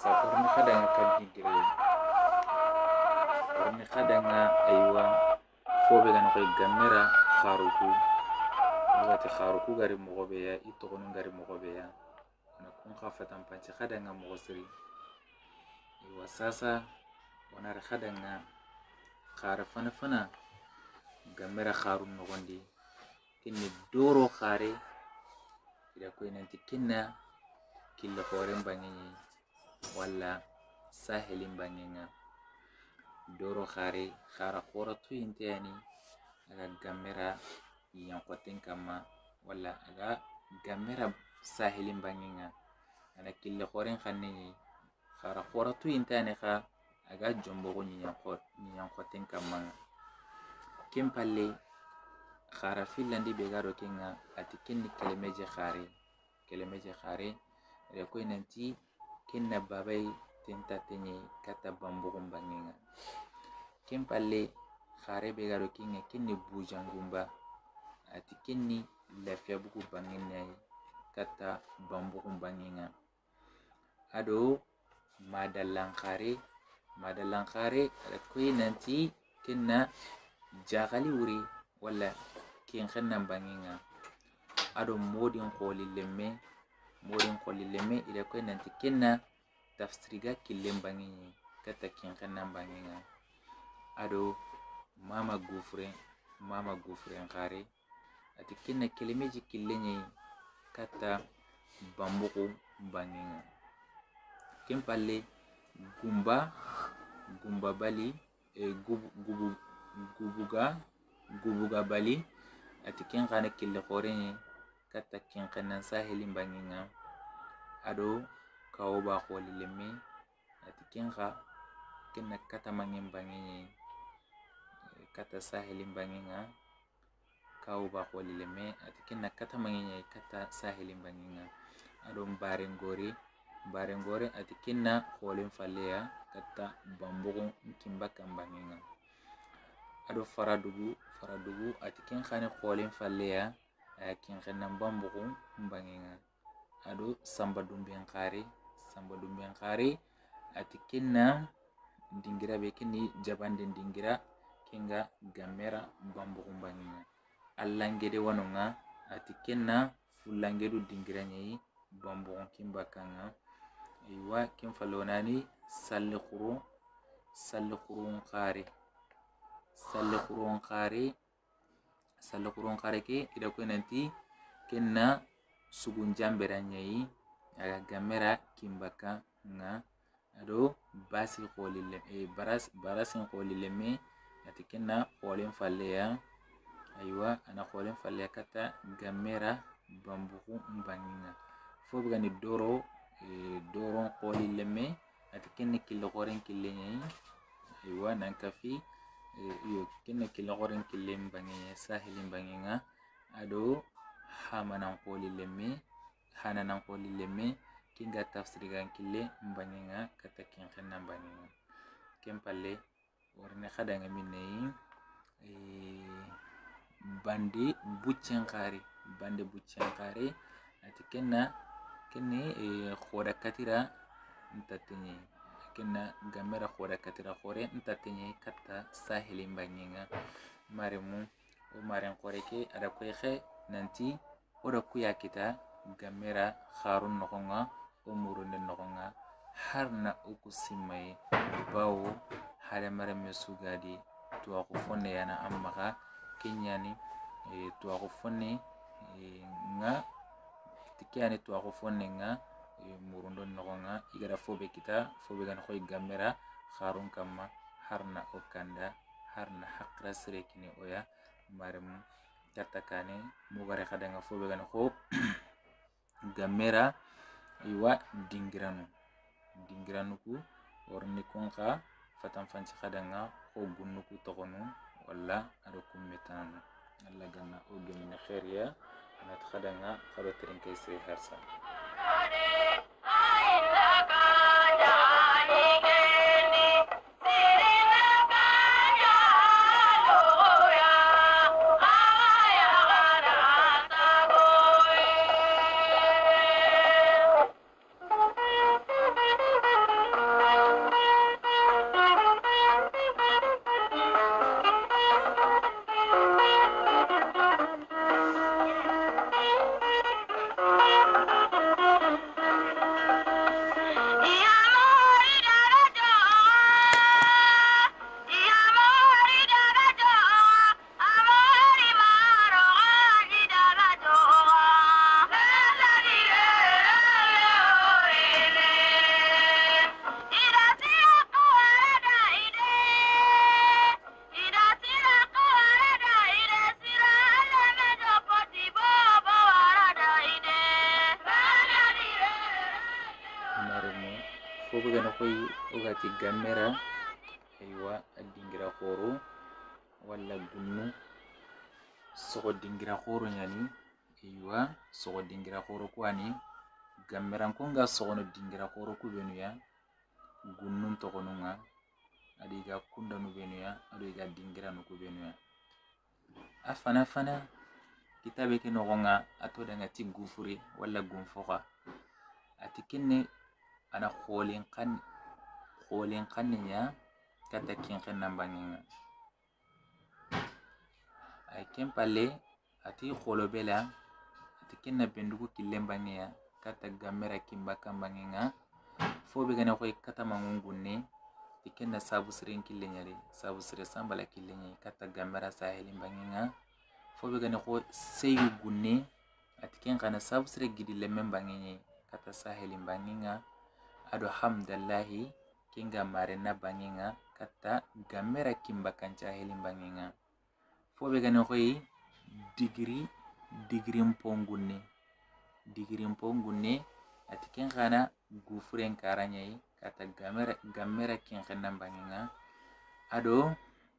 Speaker 1: sasa orni khadanga kan digire orni khadanga aywa fobe gan koy gamera kharuku wati kharuku gari mogobe ya itogonu gari mogobe ya na kun khafatan panci khadanga mogosiri aywa sasa onar khadanga khara fana fana gamera kharun nogondi kinni doro khare ida koy nanti kinna killa khoren bangenyi wala sahelin bangenga doro khare khara khora tu inteni aga gamera yang koten kama wala aga gamera sahelin bangenga ana killa khoren khanni khara khora tu inteni kha aga jombo ni yang khot ni yang koten kama kimpalle khara filandi be garo kinga ati kinni kelemeje khare kelemeje khare re ko nanti kinna babay tenta tenye kata bambu bangenga kimpalle khare be garo kinga kinni bujangumba ati kinni lafiya buku bangenna kata bambu bangenga ado madalang khare madalang khare re ko nanti kinna jagali wuri wala kin khannan bangenga ado modin kholi lemme modin kholi lemme ida ko nanti kinna tafsiriga killen bangenga kata kin khannan bangenga ado mama gufre mama gufre khare ati kinna kelemeji killenye kata bambuko bangenga kimpalle gumba gumba bali e gubu gubu gubuga gubuga bali ati ken khana kille khorenye kata ken khanan sahelin bangenga ado kawba kholi lemme ati ken kha kenna kata mangen bangenye kata sahelin bangenga kawba kholi lemme ati kenna kata mangenye kata sahelin bangenga ado barengori barengori ati kenna kholen falleya kata bambugo kimbaka bangenga ado faradugu faradugu ati ken khane kholen falleya ken khanan bambugo bangenga ado samba dumben khare samba dumben khare ati kenna dingira be kenni jabande dingira kenga gamera bambugo bangenga allangede wanonga ati kenna fulangedu dingira nyai bambugo kimbakanga iwa ken falonani salle khuru salle khurun khare salle khurun khare salle khurun khare ke ida ko nanti kenna sugun jambera nyai aga gamera kimbaka nga ado basi kholi le e baras barasin kholi leme ati kenna kholen falleya aywa ana kholen falleya kata gamera bambuku mbanginga fo bugani doro e doron kholi leme ati kenna kille khoren kille nyai aywa nan kafi yo kenna kille khoren kille mbanginga sahelin mbanginga ado hamanan kholi leme hananan kholi leme kinga tafsirigan kille mbanginga kata ken khannan mbanginga kempalle warne khadanga minne e bandi buccen khari bande buccen khari ati kenna kenne e khoda katira ntatenye kenna gamera khoda katira khore ntatenye kata sahelin bangenga maremu o maren khoreke ada koy khe nanti oda kuya kita gamera kharun nokonga o murunde nokonga harna ukusimay bawo hada marame sugadi to ako fonne yana amma kenyani e to ako fonne e nga tikiani to ako fonne nga e murundo nokonga igara fobe kita fobe gan khoy gamera kharun kama harna okanda harna hakra srekini oya maremu katakane mugare khadanga fobe gan kho gamera iwa dingiranu dingiranuku orni konka fatan fanci khadanga kho gunnuku togonu wala ado kummetanu alla ganna o gemina khairiya nat khadanga khado trinke se harsa fofu gana koy ogati gamera aywa adingira khoro walla gunnu sogo dingira khoro nyani aywa sogo dingira khoro kwani gamera konga sogo no dingira khoro ku benuya gunnun to konunga adiga kunda nu benuya adiga dingira nu ku benuya afana fana kitabe ke no gonga ato daga ti gufuri walla gunfoka atikenne ana kholin kan kholin kannya kata kin kan nambanginga ay kempalle ati kholo bela atikenna bendugo killen bangiya kata gamera kimba kambanginga fobe gana koy kata mangungunne tikenna sabu sirin killen yari sabu sire sambala killen kata gamera sahelin banginga fobe gana ko seyu gunne atiken kana sabu sire gidi lemmen banginye kata sahelin banginga ado hamdallahi kinga marena banginga kata gamera kimba kanca helin banginga fobe gana koy digri digri mpongunne digri mpongunne atiken kana gufuren karanyai kata gamera gamera kin kennan banginga ado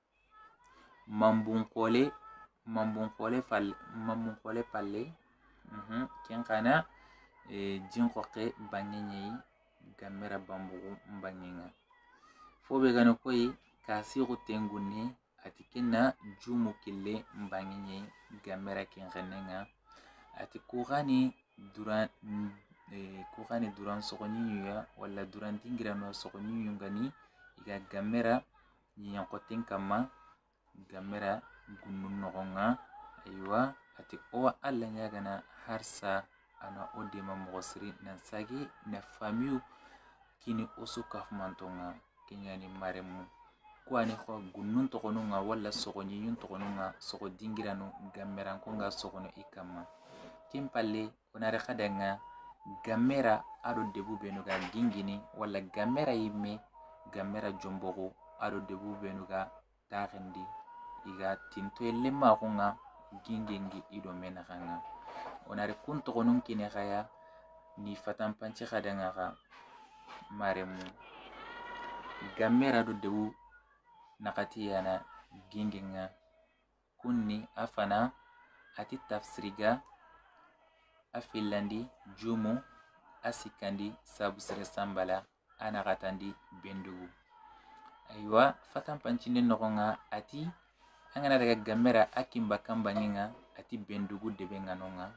Speaker 1: mambun kole mambun kole fal mambun kole palle mhm ken kana e jinko ke banginyi gamera bambugu mbanginga fobe gana koy kasi gutengunni atikenna jumu kille mbanginyi gamera kin kennenga ati kugani duran e kugani duran sogoni ya wala duran dingira no sogoni yungani iga gamera nyankoten kama gamera gunnun nogonga aywa ati o alla nyagana harsa ana odema mogosri nan sagi na famiu kini osu kafmantonga kenyani maremu kwani ko gunnun tokonunga walla sogoni yun tokonunga sogo dingira no gamera konga sogono ikama timpalle onare khadanga gamera ado debu benuga gingini walla gamera yimme gamera jombogo ado debu benuga tagendi iga tinto lemma konga gingengi ido mena kanga onare kun tokonun kine khaya ni fatan panci khadanga ka maremu gamera do debu nakati yana gingenga kunni afana ati tafsiriga afilandi jumu asikandi sabu sire sambala anakatandi bendugu aywa fatan pancinde nogonga ati angana daga gamera akimba kambanginga ati bendugu debe nganonga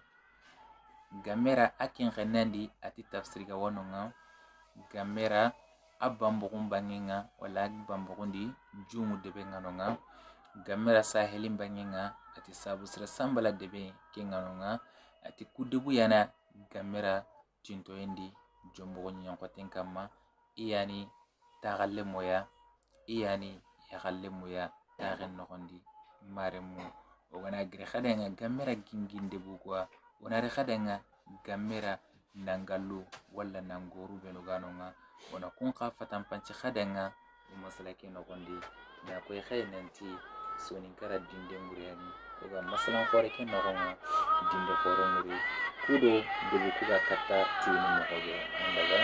Speaker 1: gamera akin khenandi ati tafsiriga wononga gamera abambugun banginga wala bambugundi jumu debe nganonga gamera sahelin banginga ati sabu sire sambala debe kenganonga ati kudebu yana gamera tinto endi jombo nyankoten kama iyani tagalle moya iyani yagalle moya tagen nogondi maremu ogana gre khadenga gamera ginginde bugwa onare khadenga gamera nangallu walla nangoru benuganonga ona kun khafatan panci khadenga o masalake nogondi na koy khaynanti sonin kara dinde muriyani oga masalan khore ken nogonga dinde khoro muri kudo debu kuga kata tini mogobe andaga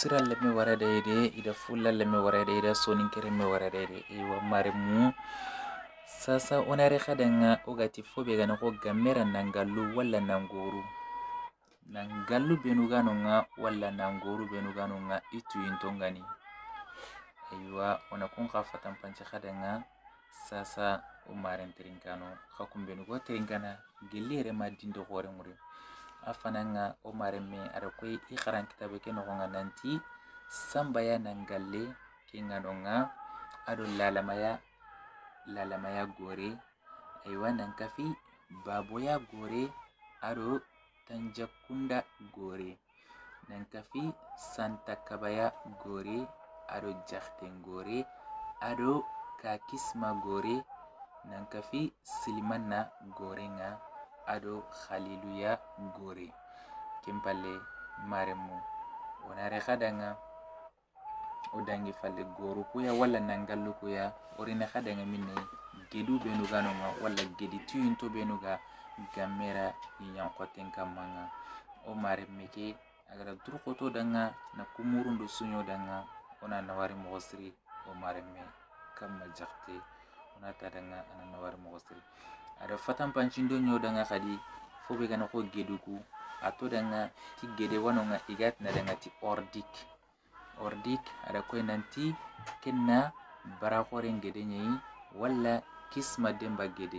Speaker 1: sira leme wara daide ida fulla leme wara daide sonin kere me wara daide iwa maremu sasa onare khadanga ogati fobe gana ko gamera nangallu walla nangoru nangallu benugano nga walla nangoru benugano nga itu intongani iwa ona kun khafatan panche khadanga sasa umaren trinkano khakum benugo trinkana gelire madindo gore muri afananga omare me ara koy i kharan kitabe ke no nga nanti sambaya nangalle kinga donga ado lalamaya lalamaya gore aywa nankafi baboya gore ado tanjakunda gore nankafi santa kabaya gore ado jakhten gore ado kakisma gore nankafi silmanna gore nga ado khaliluya gore kimpale maremu onare khadanga odangi falle goru kuya wala nangallu kuya orina khadanga minne gedu benugano nga wala gedi tuyinto benuga gamera yankoten kamanga o mare meke agara durkoto danga na kumurundo sunyo danga ona nawari mogosri o mare me kamma jakte ona tadanga ana nawari mogosri ada fatan panchindo nyo danga khadi fobe gana ko geduku ato danga ti gede wanonga igat na danga ti ordik ordik ada ko nanti kenna barakore gede nyai walla kisma demba gede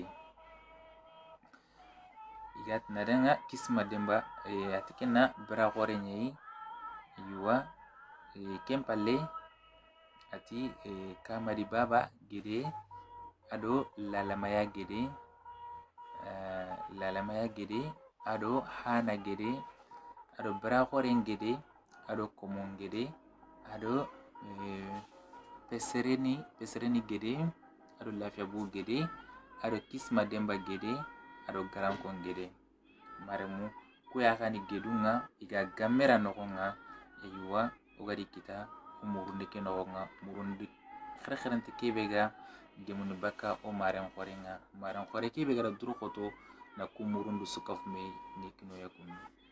Speaker 1: igat na danga kisma demba e atikenna barakore nyai yuwa e kempalle ati e kamari baba gede ado lalamaya gede Uh, lalamaya gede ado hana gede ado brakoren gede ado komon gede ado uh, pesereni pesereni gede ado lafiabu gede ado kisma demba gede ado garankon gede maremu kuya kani gedunga iga gamera nokonga eyuwa ogadi kita umurundi ke nokonga murundi khere-kherente kebega gemunu baka o maren khorenga maren khore ki be gara duru khoto na kumurundu sukaf me ni kino yakun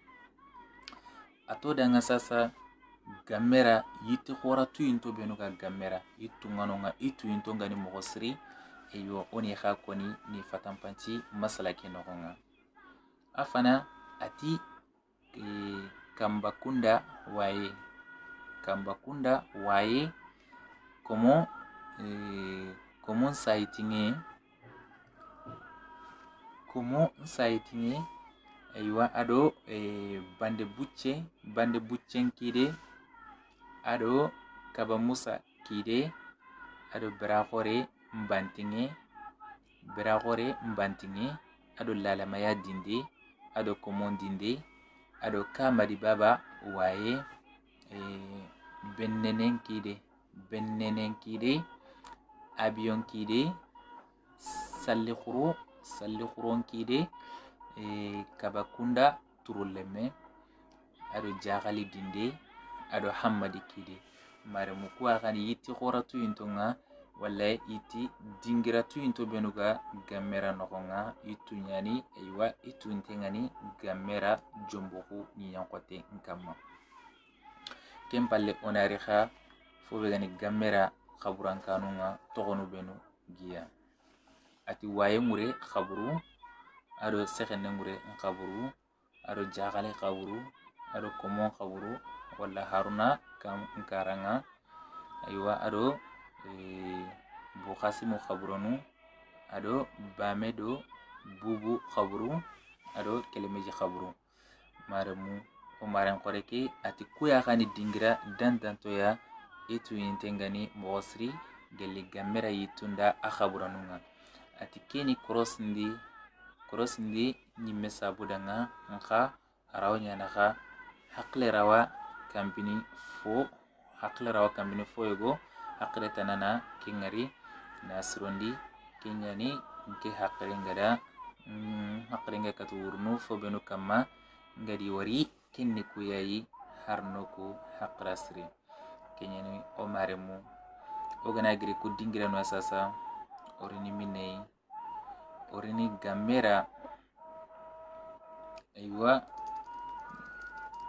Speaker 1: ato danga sasa gamera yiti khora tu into benuga gamera itu ngano nga itu into ngani mogosri eyo oni kha koni ni fatampanci masala ke no nga afana ati e, kambakunda waye kambakunda waye komo e, comment saitinge comment saitinge aywa ado e bande bucce bande buccen kide ado kaba musa kide ado brakore mbantinge brakore mbantinge ado lalamaya dinde ado comment dinde ado kamari baba waye e bennenen kide bennenen kide abiyon kide salli khuru salli khuron kide e kabakunda turuleme ado jagali dinde ado hammadi kide mare mukuwa kani yiti khoratu intonga wala yiti dingiratu into benuga gamera nokonga itu nyani aywa itu intengani gamera jomboku ni yankote nkama kempalle onari kha fobe gani gamera khaburan kanunga togonu benu giya ati waye mure khaburu ado sekhene mure khaburu ado jagale khaburu ado komon khaburu wala haruna kam nkaranga aywa ado e bukhasimu khaburunu ado bamedo bubu khaburu ado kelemeji khaburu maremu o maran koreki ati kuya kani dingira dandanto ya itu intengani mogosri geli gamera yitunda akhaburanunga ati keni krosndi krosndi nyimme sabudanga nka arawnya naka hakle rawa kampini fo hakle rawa kampini fo yego hakle tanana kingari nasrondi kinyani nke hakle ngada mm, hakle nga katurnu fo benu kama ngadi wari kenni kuyayi harnoku hakrasri kenyani o maremu ogana giri ku dingira no sasa orini minei orini gamera aywa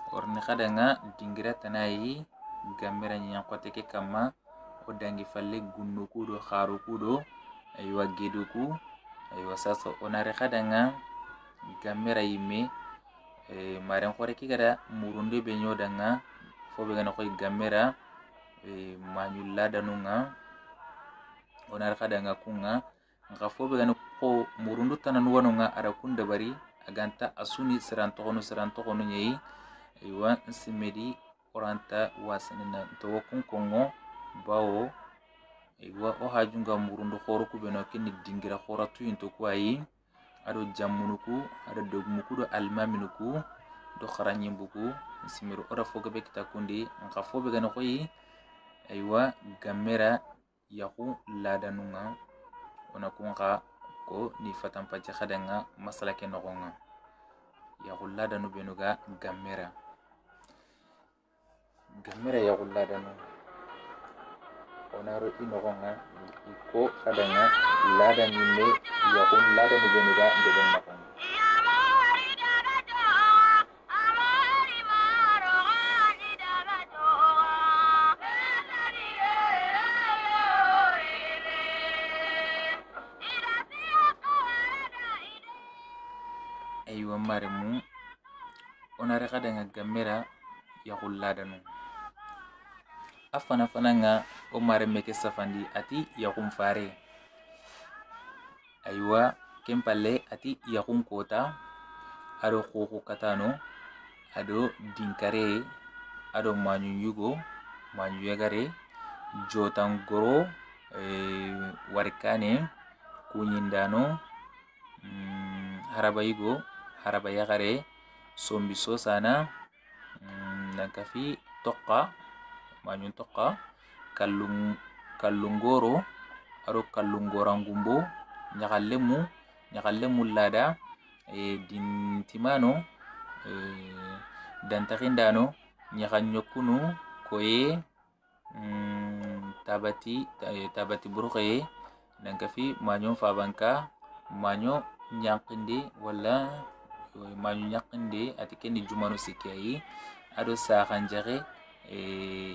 Speaker 1: orni kadanga dingira tanayi gamera nyankote ke kama o dangi falle gunnu kudo kharu kudo aywa geduku aywa sasa onare kadanga gamera yime e maren khore ki gada murunde be nyodanga fobe gana koy gamera e manyulla danunga onare kadanga kunga nka fobe gana ko murundu tanan wanunga ara kunda bari aganta asuni siranto kono siranto kono nyei aywa simedi oranta wasanina to kun kongo bawo aywa o hajunga murundu khoro kubeno kinni dingira khoratu into ko ayi ado jammunuku ado dogmuku do almaminuku do kharanyimbuku simiru ora foga be kitakundi nka fobe gana koyi aywa gamera yaku ladanunga ona kunga ko ni fatan paja khadanga masala ke nogonga yaku ladanu benuga gamera gamera yaku ladanu onaro inogonga iko khadanga ladani me yaku ladanu benuga ndegen nogonga aywa maremu onare kadanga gamera yaku ladanu afana fananga o mareme ke safandi ati yakum fare aywa kempalle ati yakum kota ado khoko katano ado dinkare ado manyu yugo manyu yagare jotangoro e warkane kunyindano mm, harabayigo haraba yagare sombi sosana mm, nankafi toqa manyun toqa kallung kallungoro aro kallungorangumbo nyakallemu nyakallemu lada e dintimano e dantakindano nyakanyokunu koye mm, tabati tabati buruke nankafi manyon fabanka manyo nyankindi wala manyo nyankindi atikeni jumano sikai ado sakanjare e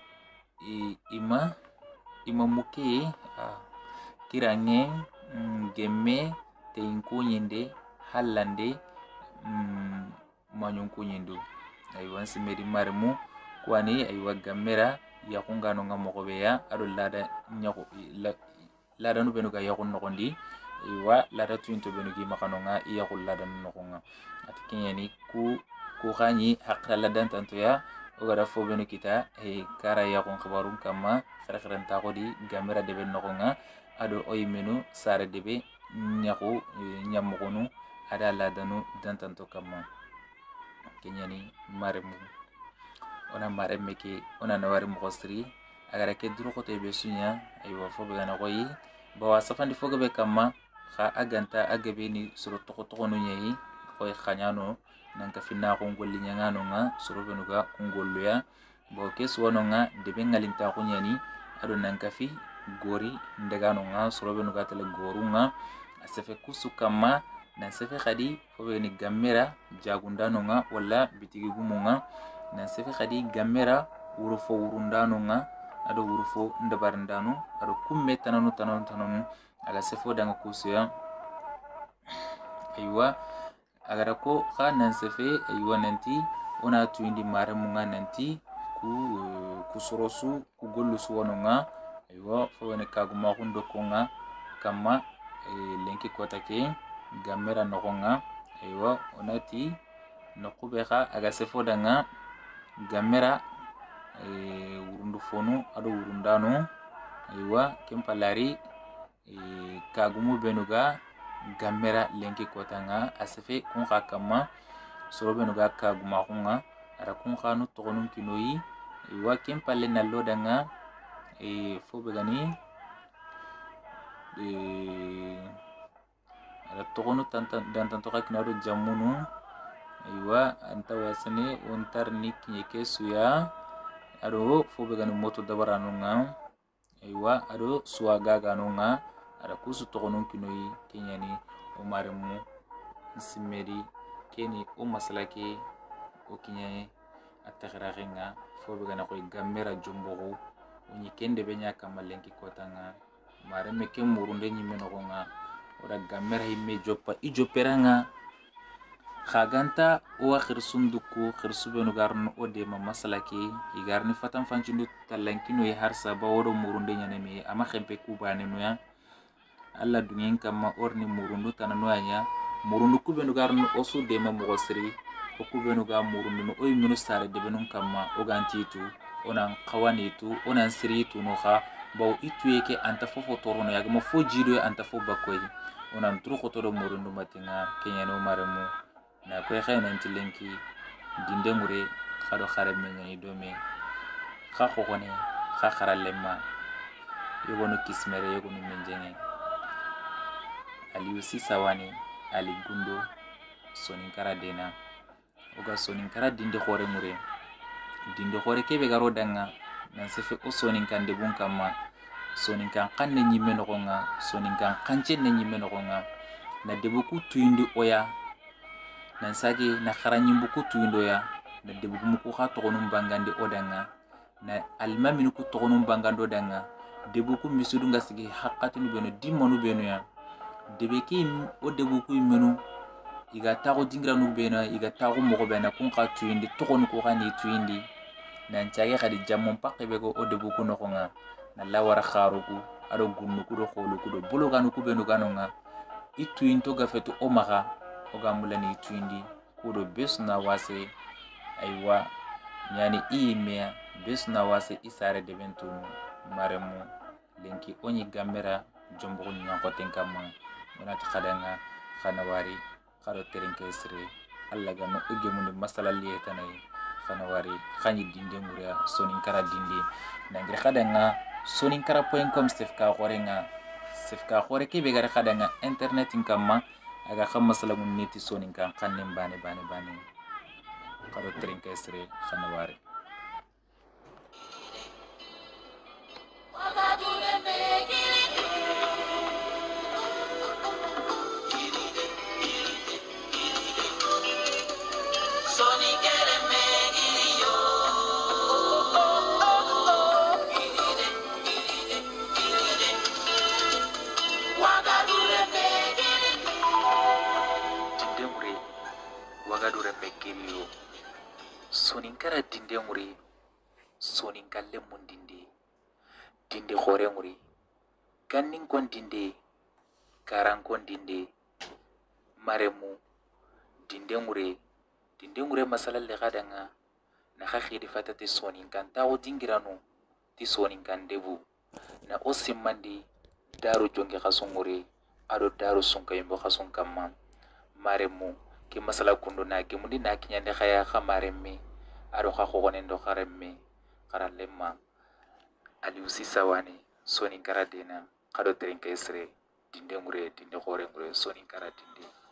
Speaker 1: ima ima muke ah, kirange mm, gemme teinkunyinde hallande mm, manyon kunyindo aywa simedi marmu kwani aywa gamera yakungano ngamokobeya ado lada nyako lada no benuga yakun nokondi aywa lada tuinto benugi makanonga yakul lada nokonga atikinyani ku ku khani hakka ladan tantoya ogara fobenu kita e kara yakun khabarun kama khara ta godi gamera debe nokonga ado oymenu sare debe nyako nyamokonu ada ladanu dantanto kama kenyani maremu ona maremme ke ona nawari mokosri agara ke duro kote be sunya aywa fobe gana koyi bawa safandi foga be kama kha aganta agabe ni suru toko toko no nyei koy khanyano nanka finna ko ngolli nyangano nga suru benuga ngollu ya bo kesu wono nga debe ngalinta ko nyani ado nanka fi gori ndegano nga suru benuga tele gorunga asefe kusu kama nan sefe khadi fobe ni gamera jagundano nga wala bitigi gumunga nan sefe khadi gamera urufo urundano nga ado urufo ndabarndano ado kumme tananu tananu tananu aga sefo danga kusuya aywa agara ko kha nan sefe aywa nanti ona tuindi mare munga nanti ku kusorosu ku gollu suwono nga aywa fo ne kaguma hundo konga kama e lenki kota ke gamera nokonga aywa onati nokube kha aga sefo danga gamera e urundu fonu ado urundano aywa kempalari e kagumu benuga gamera lenki kotanga asefe kun kha kama soro benuga kaguma kunga ara kun khanu togonun kinoyi aywa kempalle nallo danga e fobe gani e ara togonu tantan dan tantoka kinado jamunu aywa anta wasane ontar nikye kesuya ado fobe gani moto dabaranunga aywa ado suwaga ganunga ada kusu togonun kinoyi kenyani o maremu simedi keni o masalake o kinyaye atakhirakinga fo be gana ko gammera jumbogo onyi kende be nya kamalenki kotanga mare me ke murunde nyime no nga ora gammera himme joppa i jopperanga khaganta o khirsunduku khirsubenu garno ode ma masalaki igarni fatan fancundu talankino yi harsa ba wodo murunde nyane me ama khempe kubane no ya alla dungen kama orni murundu tanano anya murundu kubenu garno osu de ma mogosri o kubenu ga murundu no oy minu sare de benun kama o gantitu onan qawanitu onan siritu no kha baw ituyeke anta fofo torono yaga mo fo jido anta fo bakoy onan tru khotoro murundu matinga kenyano maremu na koy khayna ntilenki dinde ngure khado khare menya idome kha khokone kha kharalema yogono kismere yogono menjenge ali usi sawani ali gundo soninkara dena oga soninkara dinde khore mure dinde khore kebe garo danga nan sefe o soninkan de bun kama soninkan kanne nyimme no nga soninkan kanche ne nyimme no nga na debuku tuyindi oya nan sage na kharanyimbu ku tuyindo ya na debuku muku kha togonum bangande odanga na almaminu ku togonum bangando danga debuku misudu ngasigi haqqatinu beno dimonu beno ya debeki o debuku menu iga tago dingranu beno iga tago mogo bena kun kha tuyindi togonu ko khani tuyindi nan chage khadi jammon pakke bego o debuku no nga na lawara kharuku ado gunnu ku do kholu ku do bologanu ku beno ganonga ituyinto gafetu o maga o gamulani tuyindi ku do besna wase aywa yani imea besna wase isare de bentunu maremu lenki onyi gamera jombo nya ko tenkama ona ta khadanga khanawari kharo terenke sire alla gano ugemunde masala liyetanay khanawari khani dinde muria soninkara dinde nangre khadanga soninkara point com stefka khorenga stefka khore ke be gar khadanga internet inkamma aga kham masala mun neti soninkan khanem bane bane bane kharo terenke sire khanawari wagadure pekiriyo soninkara dinde nguri soninkalle mun dinde dinde khore nguri gannin kon dinde karan kon dinde maremu dinde ngure dinde ngure masalalle gadanga na khakhidi fatati soninkan tawo dingirano ti soninkan debu na osimandi daru jonge khasungure ado daru sunka yimbo khasun kamma maremu ki masala kundo na ki mundi na kinyande khaya khamaremme ado kha khogonendo kharemme kharalema ali usi sawani soninkara dena kado terenke sire dinde ngure dinde khore ngure soninkara dinde